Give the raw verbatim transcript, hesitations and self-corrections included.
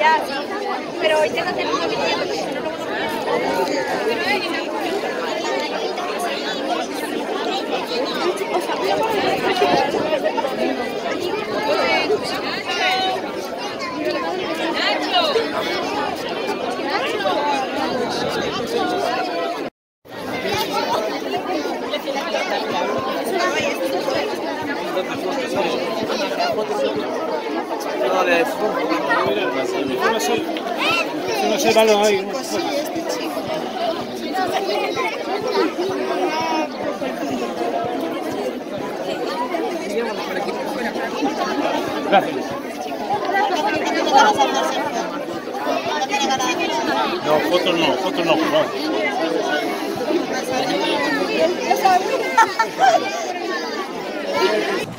Ya, sí. Pero hoy tengo que tener una video porque si no, no no sé, balón ahí. Gracias. No, fotos no, fotos no, no.